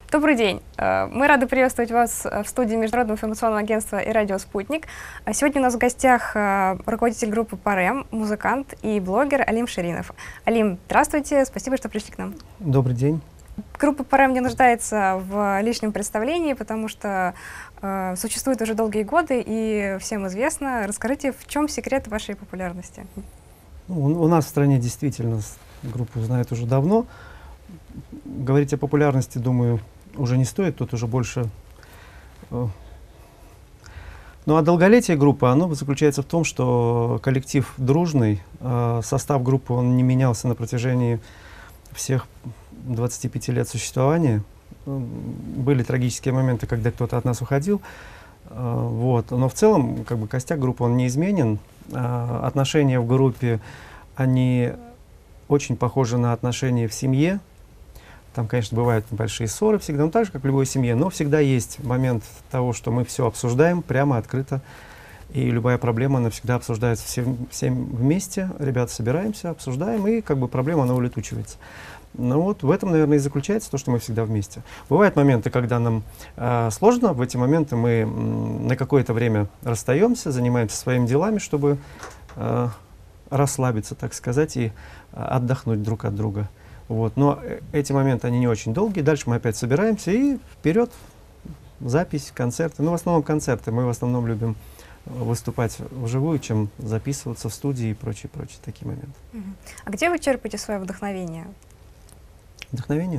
Добрый день. Мы рады приветствовать вас в студии Международного информационного агентства и радио «Спутник». Сегодня у нас в гостях руководитель группы «Парем», музыкант и блогер Алим Ширинов. Алим, здравствуйте, спасибо, что пришли к нам. Добрый день. Группа «Парем» не нуждается в лишнем представлении, потому что существует уже долгие годы и всем известно. Расскажите, в чем секрет вашей популярности? У нас в стране действительно группу знают уже давно. Говорить о популярности, думаю, уже не стоит, тут уже больше... Ну а долголетие группы, оно заключается в том, что коллектив дружный, состав группы он не менялся на протяжении всех 25 лет существования. Были трагические моменты, когда кто-то от нас уходил, вот. Но в целом, как бы, костяк группы он неизменен. Отношения в группе, они очень похожи на отношения в семье. Там, конечно, бывают большие ссоры всегда, но так же, как в любой семье. Но всегда есть момент того, что мы все обсуждаем прямо, открыто. И любая проблема, она всегда обсуждается всем вместе. Ребята собираемся, обсуждаем, и как бы проблема, она улетучивается. Ну вот в этом, наверное, и заключается то, что мы всегда вместе. Бывают моменты, когда нам сложно. В эти моменты мы на какое-то время расстаемся, занимаемся своими делами, чтобы расслабиться, так сказать, и отдохнуть друг от друга. Вот. Но эти моменты, они не очень долгие. Дальше мы опять собираемся и вперед, запись, концерты. Ну, в основном концерты. Мы в основном любим выступать вживую, чем записываться в студии и прочие такие моменты. А где вы черпаете свое вдохновение? Вдохновение?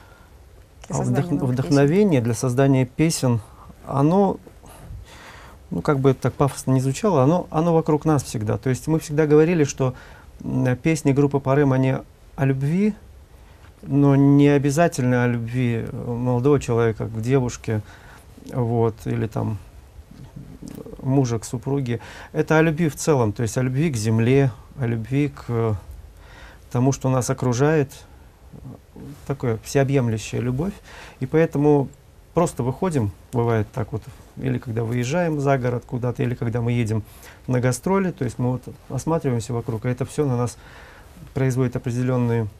Вдохновение для создания песен, оно, ну, как бы это так пафосно не звучало, оно вокруг нас всегда. То есть мы всегда говорили, что песни группы «Парем», они о любви, но не обязательно о любви молодого человека к девушке, вот, или там мужа к супруге. Это о любви в целом, то есть о любви к земле, о любви к тому, что нас окружает, такая всеобъемлющая любовь. И поэтому просто выходим, бывает так вот, или когда выезжаем за город куда-то, или когда мы едем на гастроли, то есть мы вот осматриваемся вокруг, и это все на нас производит определенные,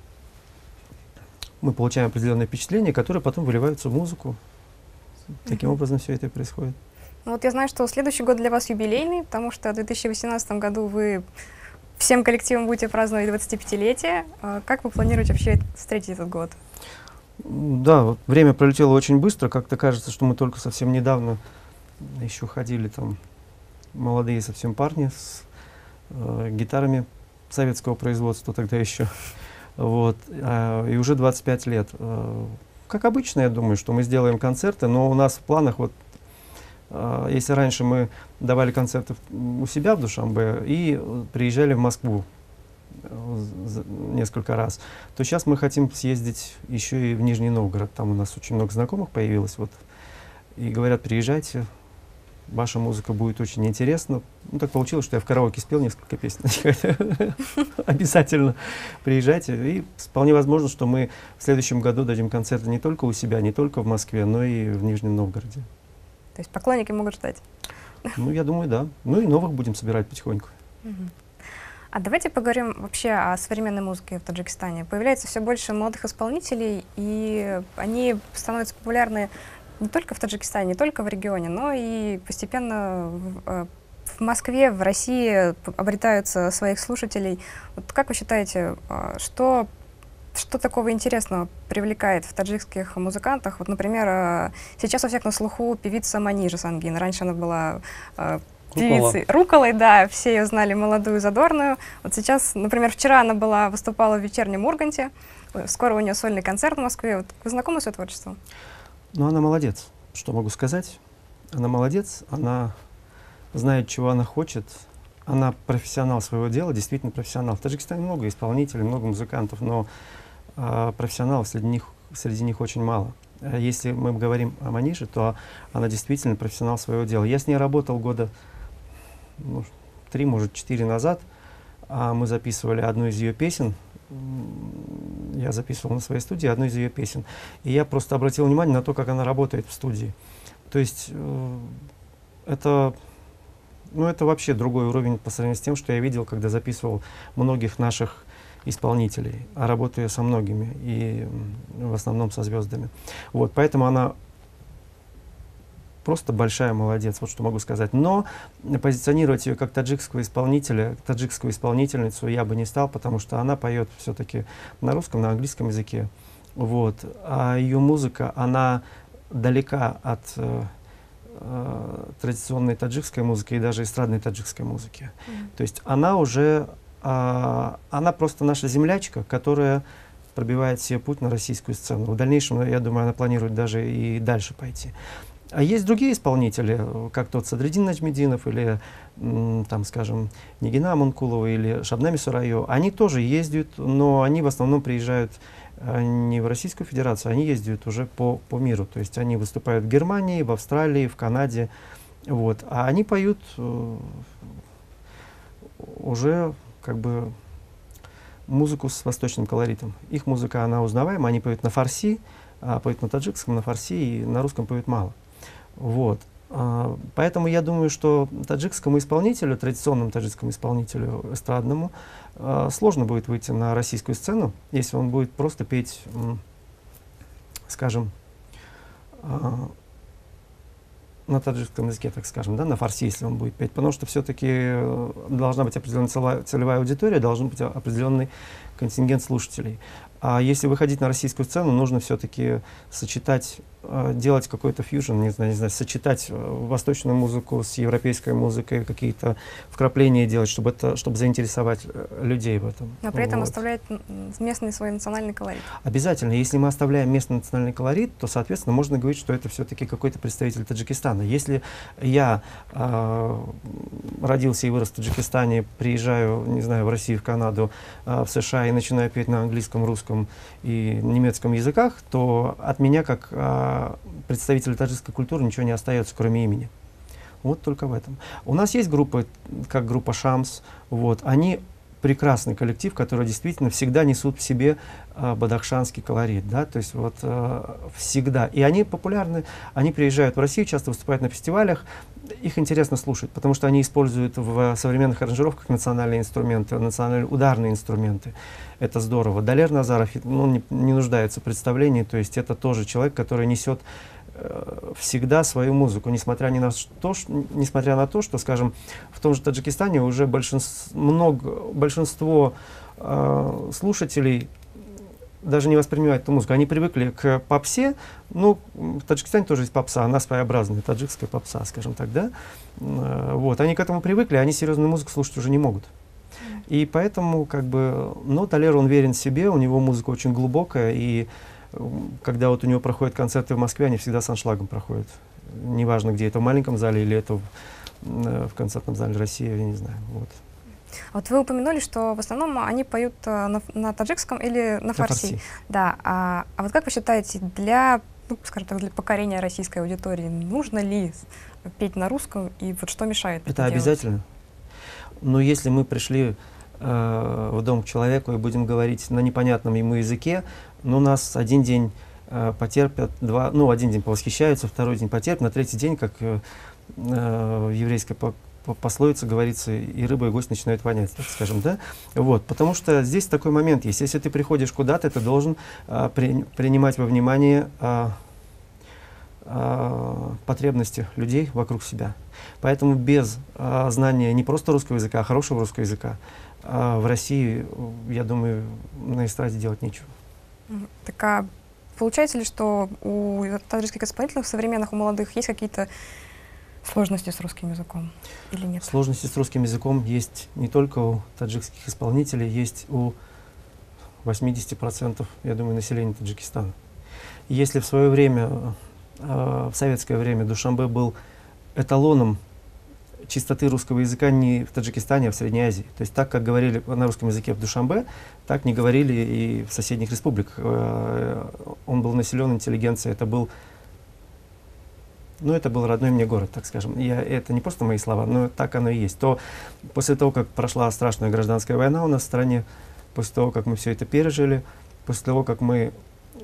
мы получаем определенные впечатления, которые потом выливаются в музыку. Таким образом все это и происходит. Ну, вот я знаю, что следующий год для вас юбилейный, потому что в 2018 году вы всем коллективом будете праздновать 25-летие. Как вы планируете вообще встретить этот год? Да, вот время пролетело очень быстро. Как-то кажется, что мы только совсем недавно еще ходили там молодые совсем парни с гитарами советского производства тогда еще. Вот, и уже 25 лет. Как обычно, я думаю, что мы сделаем концерты, но у нас в планах, вот, если раньше мы давали концерты у себя в Душанбе и приезжали в Москву несколько раз, то сейчас мы хотим съездить еще и в Нижний Новгород. Там у нас очень много знакомых появилось. Вот, и говорят, приезжайте, ваша музыка будет очень интересна. Ну, так получилось, что я в караоке спел несколько песен. Обязательно приезжайте. И вполне возможно, что мы в следующем году дадим концерты не только у себя, не только в Москве, но и в Нижнем Новгороде. То есть поклонники могут ждать? Ну, я думаю, да. Ну и новых будем собирать потихоньку. А давайте поговорим вообще о современной музыке в Таджикистане. Появляется все больше молодых исполнителей, и они становятся популярны не только в Таджикистане, не только в регионе, но и постепенно в Москве, в России обретаются своих слушателей. Вот как вы считаете, что такого интересного привлекает в таджикских музыкантах? Вот, например, сейчас у всех на слуху певица Манижа Сангин. Раньше она была певицей Руколой, да, все ее знали, молодую, задорную. Вот сейчас, например, вчера она выступала в вечернем Урганте. Скоро у нее сольный концерт в Москве. Вот вы знакомы с ее творчеством? Ну, она молодец. Что могу сказать? Она молодец, она знает, чего она хочет. Она профессионал своего дела, действительно профессионал. В Таджикистане много исполнителей, много музыкантов, но профессионалов среди них очень мало. Если мы говорим о Манише, то она действительно профессионал своего дела. Я с ней работал года 3, может, 4 назад. Мы записывали одну из ее песен. Я записывал на своей студии одну из ее песен. И я просто обратил внимание на то, как она работает в студии. То есть это вообще другой уровень по сравнению с тем, что я видел, когда записывал многих наших исполнителей, а работаю со многими, и в основном со звездами. Вот, поэтому она просто большая молодец, вот что могу сказать. Но позиционировать ее как таджикского исполнителя, таджикскую исполнительницу я бы не стал, потому что она поет все-таки на русском, на английском языке. Вот. А ее музыка, она далека от традиционной таджикской музыки и даже эстрадной таджикской музыки. То есть она уже, она просто наша землячка, которая пробивает себе путь на российскую сцену. В дальнейшем, я думаю, она планирует даже и дальше пойти. А есть другие исполнители, как тот Садриддин Наджмединов или, там, скажем, Нигина Амункулова или Шабнами Сурайо. Они тоже ездят, но они в основном приезжают не в Российскую Федерацию, они ездят уже по миру. То есть они выступают в Германии, в Австралии, в Канаде. Вот. А они поют уже как бы музыку с восточным колоритом. Их музыка, она узнаваема, они поют на фарси, поют на таджикском, на фарси, и на русском поют мало. Вот. Поэтому я думаю, что таджикскому исполнителю, традиционному таджикскому исполнителю эстрадному, сложно будет выйти на российскую сцену, если он будет просто петь, скажем, на таджикском языке, так скажем, да, на фарси, если он будет петь, потому что все-таки должна быть определенная целевая аудитория, должен быть определенный контингент слушателей. А если выходить на российскую сцену, нужно все-таки сочетать, делать какой-то фьюжн, не знаю, сочетать восточную музыку с европейской музыкой, какие-то вкрапления делать, чтобы заинтересовать людей в этом. Но при этом оставлять местный свой национальный колорит. Обязательно. Если мы оставляем местный национальный колорит, то, соответственно, можно говорить, что это все-таки какой-то представитель Таджикистана. Если я родился и вырос в Таджикистане, приезжаю, не знаю, в Россию, в Канаду, в США и начинаю петь на английском, русском и немецком языках, то от меня, как представителя таджикской культуры, ничего не остается, кроме имени. Вот только в этом. У нас есть группы, как группа «Шамс». Вот, они прекрасный коллектив, который действительно всегда несут в себе бадахшанский колорит. Да? То есть вот всегда. И они популярны, они приезжают в Россию, часто выступают на фестивалях. Их интересно слушать, потому что они используют в современных аранжировках национальные инструменты, национальные ударные инструменты. Это здорово. Далер Назаров, ну, не нуждается в представлении, то есть это тоже человек, который несет всегда свою музыку, несмотря на то, что, скажем, в том же Таджикистане уже большинство слушателей даже не воспринимают эту музыку. Они привыкли к попсе, ну, в Таджикистане тоже есть попса, она своеобразная, таджикская попса, скажем так, да? Вот, они к этому привыкли, они серьезную музыку слушать уже не могут. И поэтому, как бы, ну, Талер, он верен себе, у него музыка очень глубокая, и когда вот у него проходят концерты в Москве, они всегда с аншлагом проходят. Неважно, где это, в маленьком зале или это в концертном зале России, я не знаю. Вот. Вот вы упомянули, что в основном они поют на таджикском или на фарси. Да. А вот как вы считаете, для, ну, скажем так, для покорения российской аудитории нужно ли петь на русском, и вот что мешает это обязательно. Но если мы пришли в дом к человеку и будем говорить на непонятном ему языке, ну, нас один день потерпят, один день повосхищаются, второй день потерпят, на третий день, как в еврейской пословице говорится, и рыба, и гость начинают вонять, так скажем, да? Вот, потому что здесь такой момент есть. Если ты приходишь куда-то, ты должен принимать во внимание потребности людей вокруг себя. Поэтому без знания не просто русского языка, а хорошего русского языка в России, я думаю, на эстраде делать нечего. Так, а получается ли, что у таджикских исполнителей современных, у молодых, есть какие-то сложности с русским языком или нет? Сложности с русским языком есть не только у таджикских исполнителей, есть у 80%, я думаю, населения Таджикистана. Если в свое время, в советское время, Душанбе был эталоном чистоты русского языка не в Таджикистане, а в Средней Азии. То есть так, как говорили на русском языке в Душанбе, так не говорили и в соседних республиках. Он был населен интеллигенцией, это был родной мне город, так скажем. Это не просто мои слова, но так оно и есть. То после того, как прошла страшная гражданская война у нас в стране, после того, как мы все это пережили, после того, как мы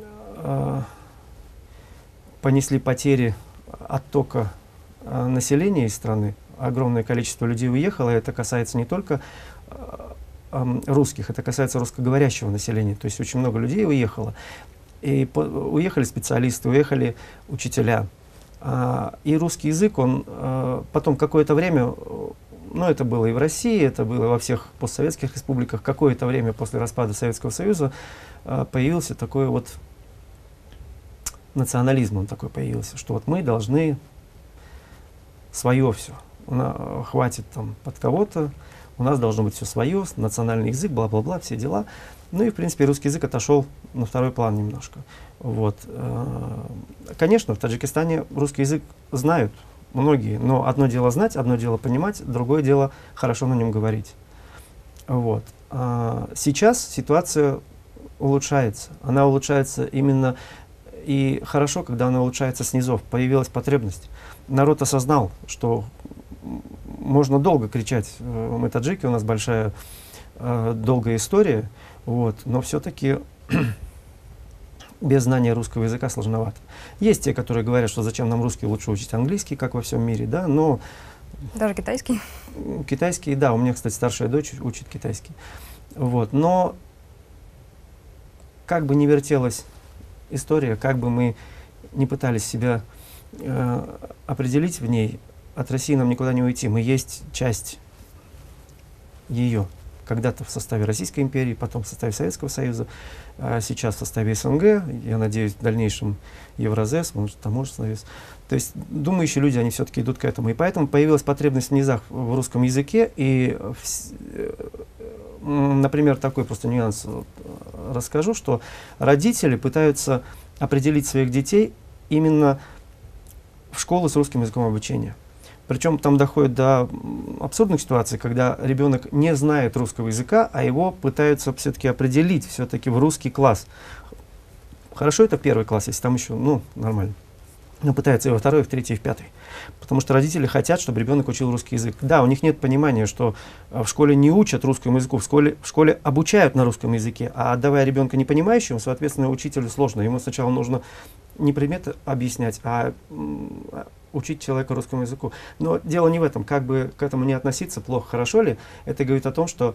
понесли потери оттока населения из страны, огромное количество людей уехало, и это касается не только русских, это касается русскоговорящего населения, то есть очень много людей уехало, и уехали специалисты, уехали учителя. И русский язык, он потом какое-то время, ну это было и в России, это было во всех постсоветских республиках, какое-то время после распада Советского Союза появился такой вот национализм, он такой появился, что вот мы должны свое все, хватит там под кого-то, у нас должно быть все свое, национальный язык, бла-бла-бла, все дела. Ну и, в принципе, русский язык отошел на второй план немножко. Вот. Конечно, в Таджикистане русский язык знают многие, но одно дело знать, одно дело понимать, другое дело хорошо на нем говорить. Вот. Сейчас ситуация улучшается. Она улучшается именно и хорошо, когда она улучшается снизу. Появилась потребность. Народ осознал, что можно долго кричать, мы таджики, у нас большая долгая история, вот, но все-таки без знания русского языка сложновато. Есть те, которые говорят, что зачем нам русский, лучше учить английский, как во всем мире, да, но... Даже китайский? Китайский, да, у меня, кстати, старшая дочь учит китайский. Вот, но как бы ни вертелась история, как бы мы не пытались себя определить в ней, от России нам никуда не уйти. Мы есть часть ее. Когда-то в составе Российской империи, потом в составе Советского Союза, сейчас в составе СНГ, я надеюсь, в дальнейшем Евразес, может, Таможенный союз. То есть думающие люди, они все-таки идут к этому. И поэтому появилась потребность в низах в русском языке. И, например, такой просто нюанс расскажу, что родители пытаются определить своих детей именно в школу с русским языком обучения. Причем там доходит до абсурдных ситуаций, когда ребенок не знает русского языка, а его пытаются все-таки определить все-таки в русский класс. Хорошо, это первый класс, если там еще, ну, нормально. Но пытаются и во второй, и в третий, и в пятый. Потому что родители хотят, чтобы ребенок учил русский язык. Да, у них нет понимания, что в школе не учат русскому языку, в школе обучают на русском языке, а отдавая ребенка непонимающему, соответственно, учителю сложно. Ему сначала нужно не предметы объяснять, а учить человека русскому языку. Но дело не в этом, как бы к этому не относиться, плохо, хорошо ли, это говорит о том, что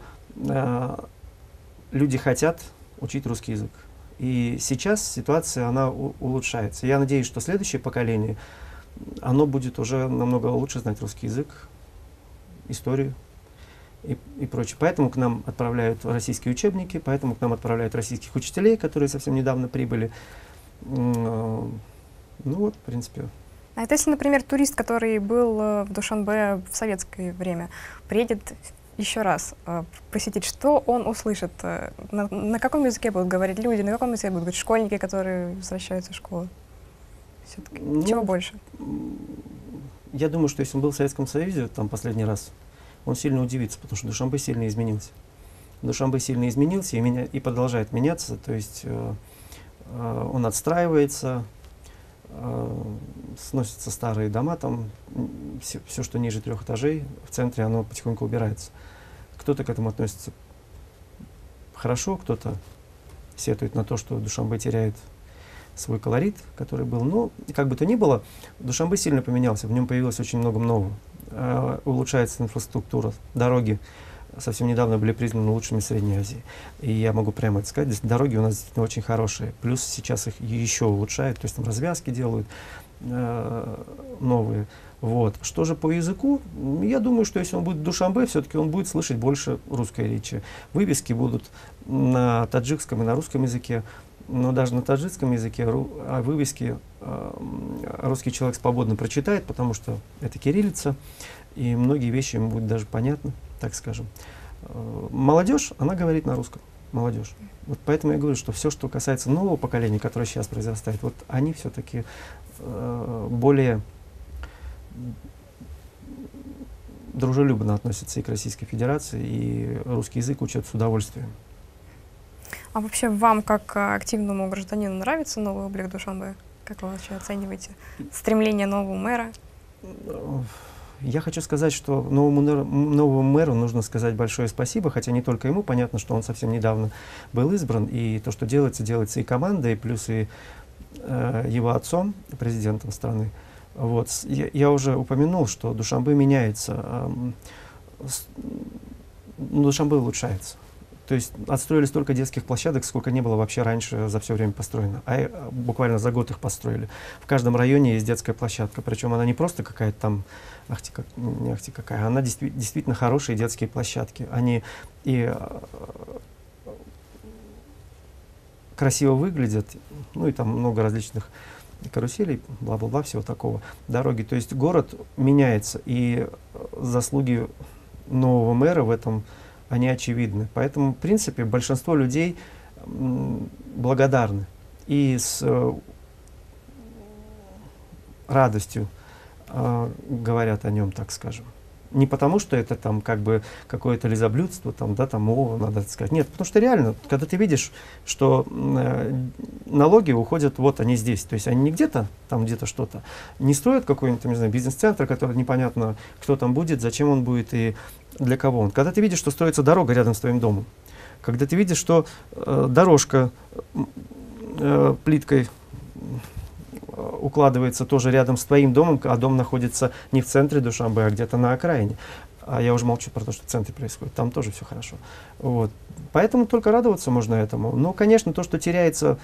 люди хотят учить русский язык. И сейчас ситуация, она улучшается. Я надеюсь, что следующее поколение, оно будет уже намного лучше знать русский язык, историю и прочее. Поэтому к нам отправляют российские учебники, поэтому к нам отправляют российских учителей, которые совсем недавно прибыли. Ну вот, в принципе. А это если, например, турист, который был в Душанбе в советское время, приедет еще раз посетить, что он услышит? На каком языке будут говорить люди, на каком языке будут говорить школьники, которые возвращаются в школу? Все-таки чего больше? Я думаю, что если он был в Советском Союзе там последний раз, он сильно удивится, потому что Душанбе сильно изменился. Душанбе сильно изменился и продолжает меняться, то есть он отстраивается, сносятся старые дома, там все, что ниже 3 этажей, в центре оно потихоньку убирается. Кто-то к этому относится хорошо, кто-то сетует на то, что Душанбе теряет свой колорит, который был. Но, как бы то ни было, Душанбе сильно поменялся, в нем появилось очень много нового. Улучшается инфраструктура, дороги совсем недавно были признаны лучшими в Средней Азии. И я могу прямо это сказать, дороги у нас действительно очень хорошие. Плюс сейчас их еще улучшают, то есть там развязки делают новые. Вот. Что же по языку? Я думаю, что если он будет в Душанбе, все-таки он будет слышать больше русской речи. Вывески будут на таджикском и на русском языке, но даже на таджикском языке вывески русский человек свободно прочитает, потому что это кириллица, и многие вещи ему будут даже понятны, так скажем. Молодежь, она говорит на русском. Молодежь. Вот поэтому я говорю, что все, что касается нового поколения, которое сейчас произрастает, вот они все-таки более дружелюбно относятся и к Российской Федерации, и русский язык учат с удовольствием. А вообще вам, как активному гражданину, нравится новый облик Душанбе? Как вы вообще оцениваете стремление нового мэра? Я хочу сказать, что новому мэру нужно сказать большое спасибо, хотя не только ему, понятно, что он совсем недавно был избран, и то, что делается и командой, плюс и его отцом, президентом страны. Вот. Я уже упомянул, что Душанбе меняется, Душанбе улучшается. То есть отстроили столько детских площадок, сколько не было вообще раньше за все время построено. Буквально за год их построили. В каждом районе есть детская площадка. Причем она не просто какая-то там, не ахти какая, она действительно хорошие детские площадки. Они и красиво выглядят, ну и там много различных каруселей, бла-бла-бла, всего такого, дороги. То есть город меняется, и заслуги нового мэра в этом, они очевидны. Поэтому, в принципе, большинство людей благодарны и с радостью говорят о нем, так скажем. Не потому, что это там как бы какое-то лизоблюдство, там, да, там, надо сказать. Нет, потому что реально, когда ты видишь, что налоги уходят, вот они здесь, то есть они не где-то, там где-то что-то, не строят какой-нибудь, не знаю, бизнес-центр, который непонятно, кто там будет, зачем он будет и для кого он. Когда ты видишь, что строится дорога рядом с твоим домом, когда ты видишь, что дорожка плиткой укладывается тоже рядом с твоим домом, а дом находится не в центре Душанбе, а где-то на окраине. А я уже молчу про то, что в центре происходит. Там тоже все хорошо. Вот. Поэтому только радоваться можно этому. Но, конечно, то, что теряется,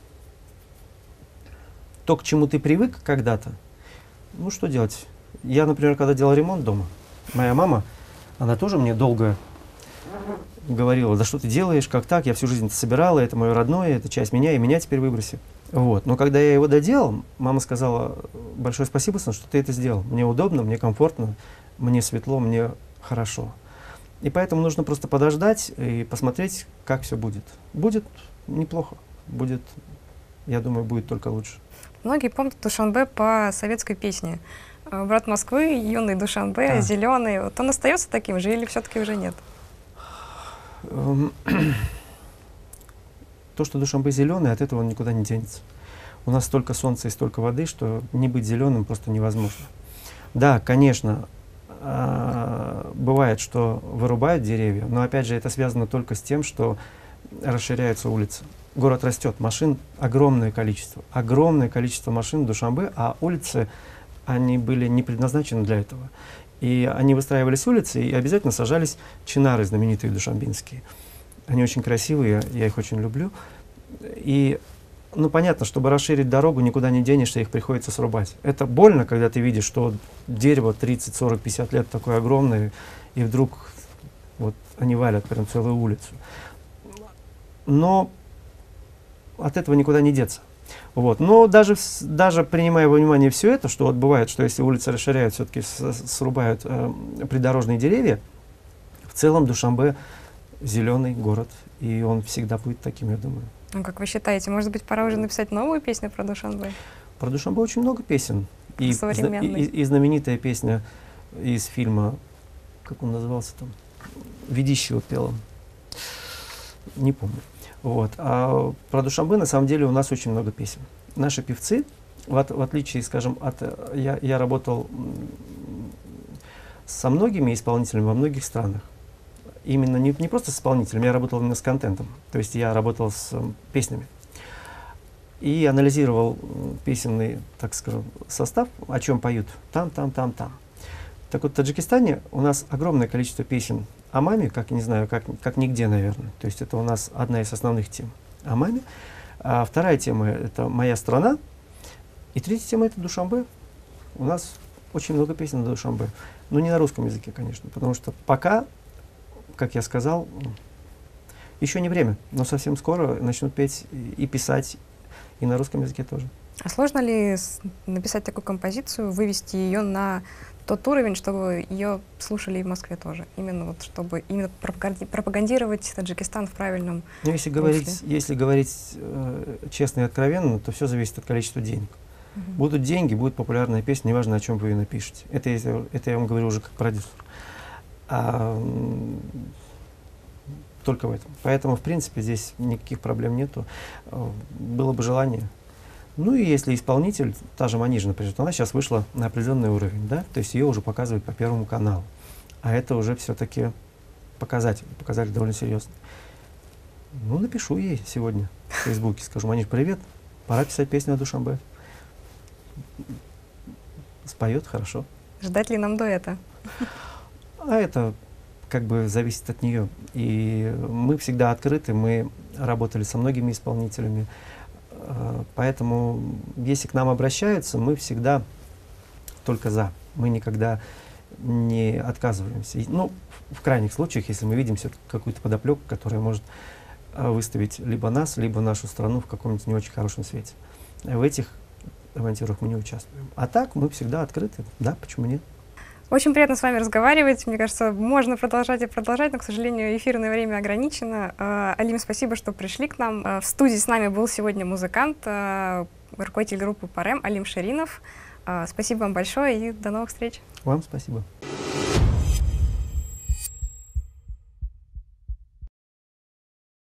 то, к чему ты привык когда-то, ну что делать? Я, например, когда делал ремонт дома, моя мама, она тоже мне долго говорила: да что ты делаешь, как так, я всю жизнь это собирала, это мое родное, это часть меня, и меня теперь выброси. Вот. Но когда я его доделал, мама сказала: большое спасибо, сын, что ты это сделал. Мне удобно, мне комфортно, мне светло, мне хорошо. И поэтому нужно просто подождать и посмотреть, как все будет. Будет неплохо, будет, я думаю, будет только лучше. Многие помнят Душанбе по советской песне. «Брат Москвы», «Юный Душанбе», Да. «Зеленый». Вот он остается таким же или все-таки уже нет? То, что Душанбе зеленый, от этого он никуда не денется. У нас столько солнца и столько воды, что не быть зеленым просто невозможно. Да, конечно, бывает, что вырубают деревья, но опять же это связано только с тем, что расширяются улицы. Город растет, машин огромное количество машин в Душанбе, а улицы, они были не предназначены для этого. И они выстраивались улицы, и обязательно сажались чинары знаменитые душанбинские. Они очень красивые, я их очень люблю. И, ну, понятно, чтобы расширить дорогу, никуда не денешься, их приходится срубать. Это больно, когда ты видишь, что дерево 30, 40, 50 лет такое огромное, и вдруг вот они валят прям целую улицу. Но от этого никуда не деться. Вот. Но даже принимая во внимание все это, что вот бывает, что если улицы расширяют, все-таки срубают придорожные деревья, в целом Душанбе зеленый город, и он всегда будет таким, я думаю. Ну, как вы считаете, может быть, пора уже написать новую песню про Душанбе? Про Душанбе очень много песен. И знаменитая песня из фильма, как он назывался там, «Ведищего» пела. Не помню. Вот. А про Душанбе на самом деле у нас очень много песен. Наши певцы, в отличие, скажем, я работал со многими исполнителями во многих странах. Именно не просто с исполнителем, я работал именно с контентом. То есть я работал с песнями. И анализировал песенный, так скажем, состав, о чем поют там. Так вот, в Таджикистане у нас огромное количество песен о маме, как, не знаю, как нигде, наверное. То есть это у нас одна из основных тем о маме. А вторая тема — это «Моя страна». И третья тема — это Душанбе. У нас очень много песен на Душанбе. Но не на русском языке, конечно, потому что пока, как я сказал, еще не время, но совсем скоро начнут петь и писать и на русском языке тоже. А сложно ли написать такую композицию, вывести ее на тот уровень, чтобы ее слушали и в Москве тоже? Именно вот, чтобы именно пропагандировать Таджикистан в правильном русле. Если говорить честно и откровенно, то все зависит от количества денег. Будут деньги, будет популярная песня, неважно, о чем вы ее напишете. Это я вам говорю уже как продюсер. Только в этом. Поэтому, в принципе, здесь никаких проблем нету. Было бы желание. Ну и если исполнитель, та же Манижа, например, она сейчас вышла на определенный уровень, да, то есть ее уже показывают по Первому каналу. А это уже все-таки показатель довольно серьезный. Ну, напишу ей сегодня в Фейсбуке, скажу: Маниж, привет, пора писать песню о Душанбе. Споет хорошо. Ждать ли нам дуэта? А это как бы зависит от нее. И мы всегда открыты, мы работали со многими исполнителями, поэтому если к нам обращаются, мы всегда только за. Мы никогда не отказываемся. Ну, в крайних случаях, если мы видим какую-то подоплеку, которая может выставить либо нас, либо нашу страну в каком-нибудь не очень хорошем свете. В этих авантюрах мы не участвуем. А так мы всегда открыты. Да, почему нет? Очень приятно с вами разговаривать. Мне кажется, можно продолжать и продолжать, но, к сожалению, эфирное время ограничено. Алим, спасибо, что пришли к нам. В студии с нами был сегодня музыкант, руководитель группы «Парем» Алим Шаринов. Спасибо вам большое и до новых встреч. Вам спасибо.